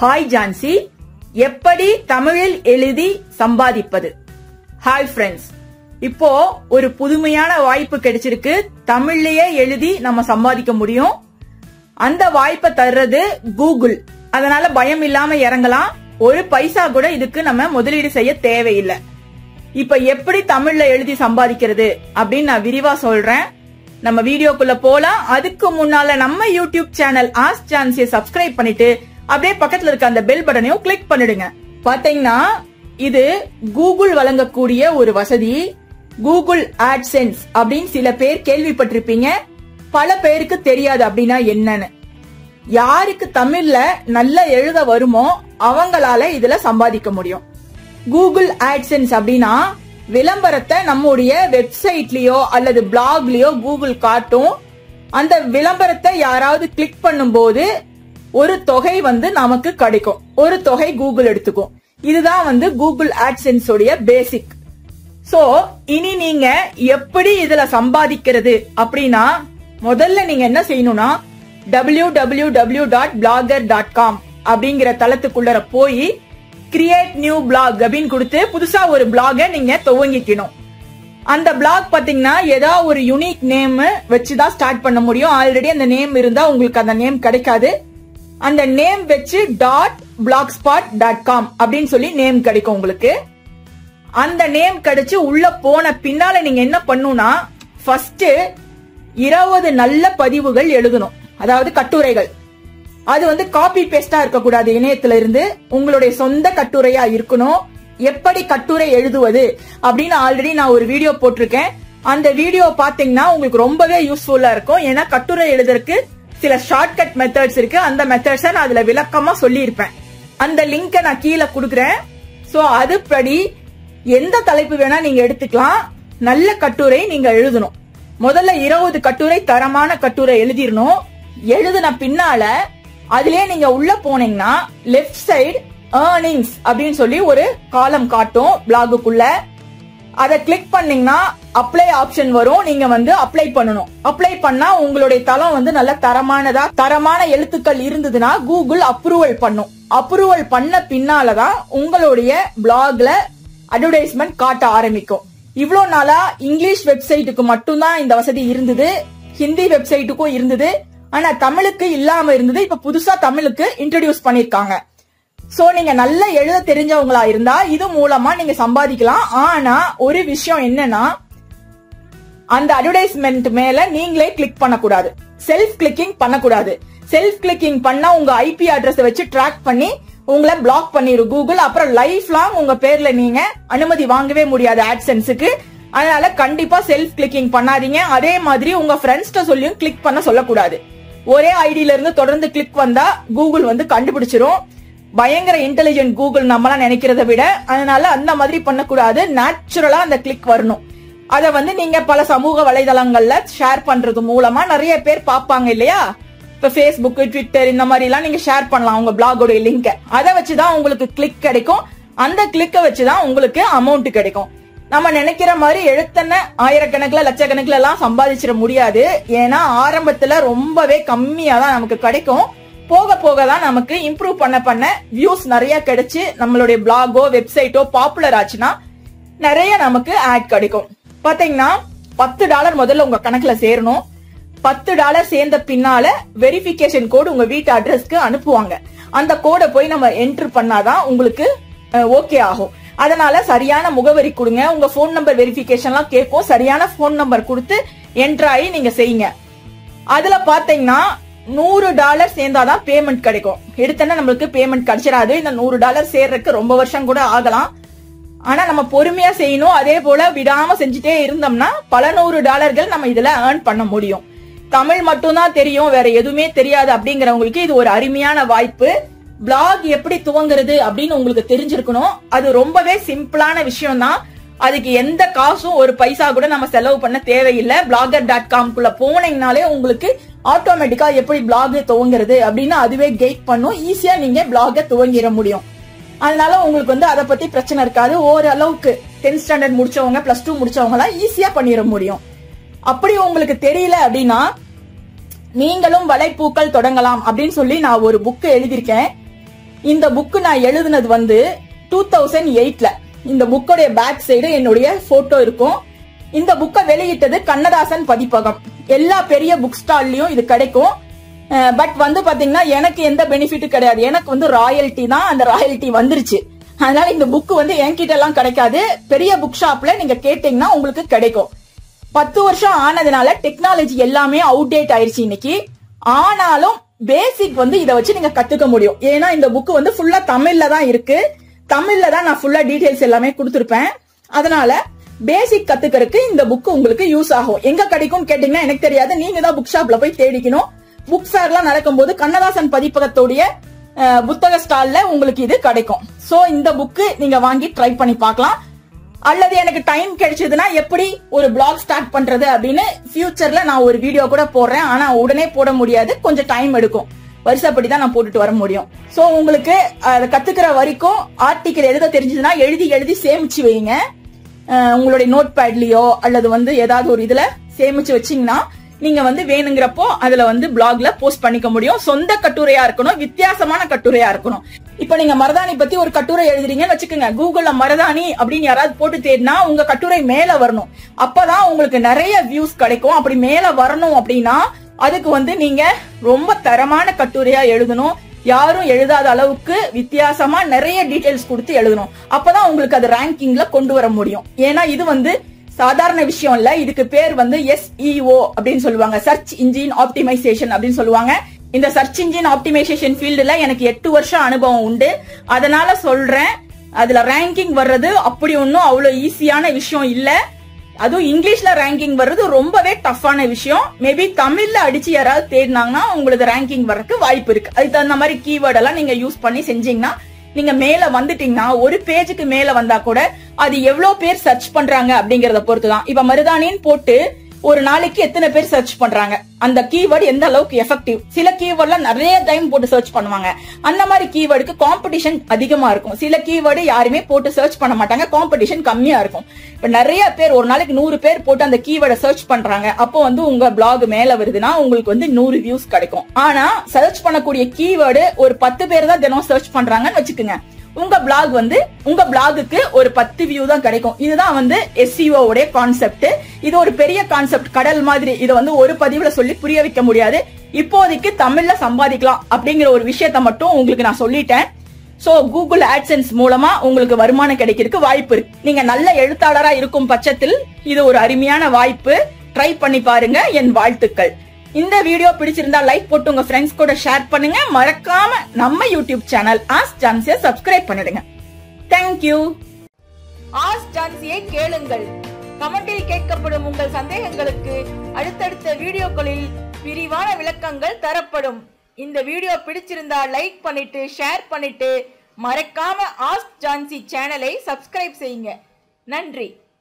Hi Jhansi, எப்படி தமிழில் எழுதி சம்பாதிப்பது? ஹாய் ஃப்ரெண்ட்ஸ், இப்போ ஒரு புதுமையான வாய்ப்பு கிடைச்சிருக்கு. தமிழ்லயே எழுதி நம்ம சம்பாதிக்க முடியும். அந்த வாய்ப்பை தர்றது கூகுள். அதனால பயம் இல்லாம இறங்கலாம். ஒரு பைசா கூட இதுக்கு நம்ம முதலீடு செய்ய தேவையில்லை. இப்ப எப்படி தமிழ்ல எழுதி சம்பாதிக்கிறது அப்படின்னு நான் விரிவா சொல்றேன். நம்ம வீடியோக்குள்ள போலாம். அதுக்கு முன்னால நம்ம யூடியூப் சேனல் ஆஸ்க் ஜான்சியை சப்ஸ்கிரைப் பண்ணிட்டு அப்படியே பக்கத்துல இருக்க அந்த பெல் பட்டனையும் கிளிக் பண்ணிடுங்க. பாத்தீங்கன்னா இது கூகுள் வழங்கக்கூடிய ஒரு வசதி. கூகுள் ஆட்சென்ஸ் அப்படின்னு சில பேர் கேள்விப்பட்டிருப்பீங்க. பல பேருக்கு தெரியாது அப்படின்னா என்னன்னு. யாருக்கு தமிழ்ல நல்லா எழுத வருமோ அவங்களால இதுல சம்பாதிக்க முடியும். கூகுள் ஆட்சென்ஸ் அப்படின்னா விளம்பரத்தை நம்முடைய வெப்சைட்லயோ அல்லது பிளாக்லயோ கூகுள் காட்டும். அந்த விளம்பரத்தை யாராவது கிளிக் பண்ணும்போது ஒரு தொகை நமக்கு கிடைக்கும். ஒரு தொகை கூகுள் எடுத்துக்கும். இதுதான் கூகுள் ஆட்சென்ஸ் உடைய பேசிக். சோ இனி நீங்க எப்படி இதுல சம்பாதிக்கிறது அப்படின்னா, முதல்ல நீங்க என்ன செய்யணும்னா www.blogger.com அப்படிங்கிற தளத்துக்குள்ள போய் கிரியேட் நியூ பிளாக் அப்படின்னு கொடுத்து புதுசா ஒரு பிளாக நீங்க துவங்கிக்கணும். அந்த பிளாக் பாத்தீங்கன்னா ஏதாவது ஒரு யூனிக் நேம் வச்சுதான் ஸ்டார்ட் பண்ண முடியும். ஆல்ரெடி அந்த நேம் இருந்தா உங்களுக்கு அந்த நேம் கிடைக்காது. அந்த நேம் வச்சு .blogspot.com அப்படின்னு சொல்லி நேம் கிடைக்கும் உங்களுக்கு. அந்த நேம் கிடைச்சு உள்ள போன பின்னால நீங்க என்ன பண்ணணும்னா, ஃபர்ஸ்ட் 20 நல்ல பதிவுகள் எழுதணும். அதாவது கட்டுரைகள். அது காப்பி பேஸ்டா இருக்கக்கூடாது. இணையத்துல இருந்து உங்களுடைய சொந்த கட்டுரையா இருக்கணும். எப்படி கட்டுரை எழுதுவது அப்படின்னு ஆல்ரெடி நான் ஒரு வீடியோ போட்டிருக்கேன். அந்த வீடியோ பாத்தீங்கன்னா உங்களுக்கு ரொம்பவே யூஸ்ஃபுல்லா இருக்கும். ஏன்னா கட்டுரை எழுதுறதுக்கு சில ஷார்ட்கட் மெத்தட்ஸ் இருக்கு. அந்த மெத்தட்ஸை நான் அதுல விளக்கமா சொல்லி இருப்பேன். அந்த லிங்கை நான் கீழே கொடுக்குறேன். சோ அதுபடி எந்த தலைப்பு வேணா நீங்க எடுத்துக்கலாம். நல்ல கட்டுரை நீங்க எழுதணும். முதல்ல 20 கட்டுரை தரமான கட்டுரை எழுதிடணும். எழுதுன பின்னால அதுலயே நீங்க உள்ள போனீங்கன்னா லெஃப்ட் சைடு ஏர்னிங்ஸ் அப்படின்னு சொல்லி ஒரு காலம் காட்டும் பிளாகுக்குள்ள. அதை கிளிக் பண்ணீங்கன்னா அப்ளை ஆப்ஷன் வரும். நீங்க அப்ளை பண்ணணும். அப்ளை பண்ணா உங்களுடைய தளம் நல்ல தரமான எழுத்துக்கள் இருந்ததுன்னா கூகுள் அப்ரூவல் பண்ணும். அப்ரூவல் பண்ண பின்னாலதான் உங்களுடைய பிளாக்ல அட்வர்டைஸ்மெண்ட் காட்ட ஆரம்பிக்கும். இவ்வளவு நாளா இங்கிலீஷ் வெப்சைட்டுக்கு மட்டும்தான் இந்த வசதி இருந்தது. ஹிந்தி வெப்சைட்டுக்கும் இருந்தது. ஆனா தமிழுக்கு இல்லாம இருந்தது. இப்ப புதுசா தமிழுக்கு இன்ட்ரோடியூஸ் பண்ணிருக்காங்க. சோ நீங்க நல்லா எழுத தெரிஞ்சவங்களா இருந்தா இது மூலமா நீங்க சம்பாதிக்கலாம். ஆனா ஒரு விஷயம் என்னன்னா, அந்த அட்வர்டைஸ்மெண்ட் மேல நீங்களே கிளிக் பண்ணக்கூடாது. செல்ஃப் கிளிக்கிங் பண்ணக்கூடாது. செல்ஃப் கிளிக்கிங் பண்ணா உங்க ஐபி அட்ரஸ் வச்சு ட்ராக் பண்ணி உங்களை பிளாக் பண்ணிரும் கூகுள். அப்புறம் லைஃப் லாங் உங்க பேர்ல நீங்க அனுமதி வாங்கவே முடியாது ஆட்சென்ஸுக்கு. அதனால கண்டிப்பா செல்ஃப் கிளிக்கிங் பண்ணாதீங்க. அதே மாதிரி உங்க ஃப்ரெண்ட்ஸ்ட சொல்லியும் கிளிக் பண்ண சொல்லக்கூடாது. ஒரே ஐடியில இருந்து தொடர்ந்து கிளிக் வந்தா கூகுள் கண்டுபிடிச்சிரும். பயங்கர இன்டெலிஜென்ட் கூகுள் நம்மளாம் நினைக்கிறத விட. அதனால அந்த மாதிரி பண்ணக்கூடாது. நேச்சுரலா அந்த கிளிக் வரணும். அத நீங்க பல சமூக வலைதளங்கள்ல ஷேர் பண்றது மூலமா நிறைய பேர் பாப்பாங்க இல்லையா? இப்ப Facebook, Twitter இந்த மாதிரி எல்லாம் நீங்க ஷேர் பண்ணலாம் உங்க பிளாகோட லிங்க. அதை வச்சுதான் உங்களுக்கு கிளிக் கிடைக்கும். அந்த கிளிக்க வச்சுதான் உங்களுக்கு அமௌண்ட் கிடைக்கும். நம்ம நினைக்கிற மாதிரி எழுத்தன ஆயிரக்கணக்கில் லட்சக்கணக்கில் எல்லாம் சம்பாதிச்சிட முடியாது. ஏன்னா ஆரம்பத்துல ரொம்பவே கம்மியா தான் நமக்கு கிடைக்கும். போக போக தான் நமக்கு இம்ப்ரூவ் பண்ண வியூஸ் நிறைய கிடைச்சு நம்மளுடைய பிளாகோ வெப்சைட்டோ பாப்புலர் ஆச்சுன்னா நிறைய நமக்கு ஆட் கிடைக்கும். பாத்தீங்கன்னா $10 முதல்ல உங்க கணக்குல சேரணும். $10 சேர்ந்த பின்னால வெரிஃபிகேஷன் கோடு உங்க வீட்டு அட்ரஸ்க்கு அனுப்புவாங்க. அந்த கோடை போய் நம்ம என்டர் பண்ணாதான் உங்களுக்கு ஓகே ஆகும். அதனால சரியான முகவரி கொடுங்க. உங்க போன் நம்பர் வெரிஃபிகேஷன்லாம் கேட்கும். சரியான போன் நம்பர் கொடுத்து என்டர் ஆகி நீங்க செய்யுங்க. அதுல பாத்தீங்கன்னா $100 சேர்ந்தாதான் பேமெண்ட் கிடைக்கும். எடுத்தோன்னா நம்மளுக்கு பேமெண்ட் கிடைச்சிடாது. இந்த $100 சேர்றதுக்கு ரொம்ப வருஷம் கூட ஆகலாம். ஆனா நம்ம பொறுமையா செய்யணும். அதே போல விடாம செஞ்சுட்டே இருந்தோம்னா பல $100 நம்ம இதுல ஏர்ன் பண்ண முடியும். தமிழ் மட்டும்தான் தெரியும், வேற எதுவுமே தெரியாது அப்படிங்கிறவங்களுக்கு இது ஒரு அருமையான வாய்ப்பு. பிளாக் எப்படி துவங்குறது அப்படின்னு உங்களுக்கு தெரிஞ்சிருக்கணும். அது ரொம்பவே சிம்பிளான விஷயம் தான். அதுக்கு எந்த காசும் ஒரு பைசா கூட நம்ம செலவு பண்ண தேவையில்லை. blogger.com குள்ள போனீங்கனாலே உங்களுக்கு ஆட்டோமேட்டிக்கா எப்படி பிளாக் துவங்குறது அப்படின்னு அதுவே கைட் பண்ணும். ஈஸியா நீங்க பிளாக துவங்கிட முடியும். அதனால உங்களுக்கு அதை பத்தி பிரச்சனை இருக்காது. ஓரளவுக்கு 10th ஸ்டாண்டர்ட் முடிச்சவங்க, +2 முடிச்சவங்க எல்லாம் ஈஸியா பண்ணிட முடியும். அப்படி உங்களுக்கு தெரியல அப்படின்னா நீங்களும் வலைப்பூக்கள் தொடங்கலாம் அப்படின்னு சொல்லி நான் ஒரு புக் எழுதியிருக்கேன். இந்த புக் நான் எழுதுனது வந்து 2008ல. இந்த புக்கோடைய பேக் சைடு என்னுடைய போட்டோ இருக்கும். இந்த புக்கை வெளியிட்டது கண்ணதாசன் பதிப்பகம். எல்லா பெரிய புக் ஸ்டால்லயும் இது கிடைக்கும். பட் வந்து பாத்தீங்கன்னா எனக்கு எந்த பெனிஃபிட் கிடையாது. எனக்கு வந்து ராயல்டி தான், அந்த ராயல்டி வந்துருச்சு. அதனால இந்த புக் வந்து என்கிட்ட எல்லாம் கிடைக்காது. பெரிய புக் ஷாப்ல நீங்க கேட்டீங்கன்னா உங்களுக்கு கிடைக்கும். 10 வருஷம் ஆனதுனால டெக்னாலஜி எல்லாமே அவுடேட் ஆயிருச்சு இன்னைக்கு. ஆனாலும் பேசிக் வந்து இதை வச்சு நீங்க கத்துக்க முடியும். ஏன்னா இந்த புக் வந்து ஃபுல்லா தமிழ்ல தான் இருக்கு. தமிழ்ல தான் நான் ஃபுல்லா டீடைல்ஸ் எல்லாமே கொடுத்திருப்பேன். அதனால பேசிக் கத்துக்கிறதுக்கு இந்த புக் உங்களுக்கு யூஸ் ஆகும். எங்க கிடைக்கும் கேட்டீங்கன்னா எனக்கு தெரியாது. நீங்க தான் புக் ஷாப்ல போய் தேடிக்கணும். புக் ஃபேர்லாம் நடக்கும்போது கண்ணதாசன் பதிப்பகத்தோடைய புத்தக ஸ்டால்ல உங்களுக்கு இது கிடைக்கும். சோ இந்த புக் நீங்க வாங்கி ட்ரை பண்ணி பார்க்கலாம். அல்லது எனக்கு டைம் கிடைச்சதுன்னா எப்படி ஒரு பிளாக் ஸ்டார்ட் பண்றது அப்படின்னு ஃபியூச்சர்ல நான் ஒரு வீடியோ கூட போடுறேன். ஆனா உடனே போட முடியாது, கொஞ்சம் டைம் எடுக்கும். வருஷப்படி தான் நான் போட்டுட்டு வர முடியும். சோ உங்களுக்கு அதை கத்துக்கிற வரைக்கும் ஆர்டிக்கல் எழுத தெரிஞ்சதுன்னா எழுதி சேமிச்சு வைங்க. உங்களுடைய நோட் பேட்லயோ அல்லது வந்து ஏதாவது ஒரு இதுல சேமிச்சு வச்சீங்கன்னா நீங்க வந்து வேணுங்கிறப்போ அதுல வந்து பிளாக்ல போஸ்ட் பண்ணிக்க முடியும். சொந்த கட்டுரையா இருக்கணும், வித்தியாசமான கட்டுரையா இருக்கணும். இப்ப நீங்க மருதாணி பத்தி ஒரு கட்டுரை எழுதுறீங்கன்னு வச்சுக்கோங்க. கூகுள்ல மருதாணி அப்படின்னு யாராவது போட்டு தேடினா உங்க கட்டுரை மேல வரணும். அப்பதான் உங்களுக்கு நிறைய வியூஸ் கிடைக்கும். அப்படி மேல வரணும் அப்படின்னா அதுக்கு வந்து நீங்க ரொம்ப தரமான கட்டுரையா எழுதணும். யாரும் எழுதாத அளவுக்கு வித்தியாசமா நிறைய டீடைல்ஸ் கொடுத்து எழுதணும். அப்பதான் உங்களுக்கு அது ரேங்கிங்ல கொண்டு வர முடியும். ஏன்னா இது வந்து சாதாரண விஷயம் இல்ல. இதுக்கு பேர் வந்து SEO அப்படின்னு சொல்லுவாங்க, சர்ச் இன்ஜின் ஆப்டிமைசேஷன் அப்படின்னு சொல்லுவாங்க. இந்த சர்ச் இன்ஜின் ஆப்டிமைசேஷன் ஃபீல்டுல எனக்கு 8 வருஷம் அனுபவம் உண்டு. அதனால சொல்றேன், அதுல ரேங்கிங் வர்றது அப்படி ஒன்னும் அவ்வளவு ஈஸியான விஷயம் இல்ல. அதுவும் இங்கிலீஷ்ல ரேங்கிங் வர்றது ரொம்பவே டஃப்பான விஷயம். மேபி தமிழ்ல அடிச்சு யாராவது தேடினாங்கன்னா உங்களுக்கு ரேங்கிங் வர்றதுக்கு வாய்ப்பு இருக்கு. அதுக்கு தகுந்த மாதிரி கீவேர்ட் எல்லாம் நீங்க யூஸ் பண்ணி செஞ்சீங்கன்னா நீங்க மேல வந்துட்டீங்கன்னா, ஒரு பேஜுக்கு மேல வந்தா கூட அது எவ்வளவு பேர் சர்ச் பண்றாங்க அப்படிங்கறத பொறுத்துதான். இப்ப மருதாணின்னு போட்டு ஒரு நாளைக்கு எத்தனை பேர் சர்ச் பண்றாங்க, அந்த கீவேர்டு எந்த அளவுக்கு எஃபெக்டிவ். சில கீவேர்ட்ல நிறைய டைம் போட்டு சர்ச் பண்ணுவாங்க. அந்த மாதிரி கீவேர்டுக்கு காம்படிஷன் அதிகமா இருக்கும். சில கீவேர்டு யாருமே போட்டு சர்ச் பண்ண மாட்டாங்க, காம்படிஷன் கம்மியா இருக்கும். இப்ப நிறைய பேர் ஒரு நாளைக்கு 100 பேர் போட்டு அந்த கீவேர்டை சர்ச் பண்றாங்க. அப்போ வந்து உங்க பிளாக் மேல வருதுன்னா உங்களுக்கு வந்து 100 வியூஸ் கிடைக்கும். ஆனா சர்ச் பண்ணக்கூடிய கீவேர்டு ஒரு 10 பேர் தான் தினம் சர்ச் பண்றாங்கன்னு வச்சுக்கோங்க. உங்க பிளாக் வந்து உங்க பிளாகுக்கு ஒரு 10 வியூ தான் கிடைக்கும். இதுதான் வந்து SEO உடைய கான்செப்ட். இது ஒரு பெரிய கான்செப்ட், கடல் மாதிரி. இதை வந்து ஒரு பதிவுல சொல்லி புரிய வைக்க முடியாது. இப்போதைக்கு தமிழ்ல சம்பாதிக்கலாம் அப்படிங்கிற ஒரு விஷயத்த மட்டும் உங்களுக்கு நான் சொல்லிட்டேன். சோ கூகுள் ஆட்சென்ஸ் மூலமா உங்களுக்கு வருமானம் கிடைக்கிறதுக்கு வாய்ப்பு இருக்கு. நீங்க நல்ல எழுத்தாளரா இருக்கும் பட்சத்தில் இது ஒரு அருமையான வாய்ப்பு. ட்ரை பண்ணி பாருங்க. என் வாழ்த்துக்கள். இந்த வீடியோ பிடிச்சிருந்தா லைக் போட்டு உங்க ஃப்ரெண்ட்ஸ் கூட ஷேர் பண்ணுங்க. மறக்காம நம்ம யூடியூப் சேனல் ஆஸ்க் ஜான்சியை சப்ஸ்கிரைப் பண்ணிடுங்க. தேங்க்யூ. ஆஸ்க் ஜான்சியை கேளுங்கள். கமெண்டில் கேட்கப்படும் உங்கள் சந்தேகங்களுக்கு அடுத்தடுத்த வீடியோக்களில் விரிவான விளக்கங்கள் தரப்படும். இந்த வீடியோ பிடிச்சிருந்தா லைக் பண்ணிட்டு ஷேர் பண்ணிட்டு மறக்காம ஆஸ்க் ஜான்சி சேனலை சப்ஸ்கிரைப் செய்யுங்க. நன்றி.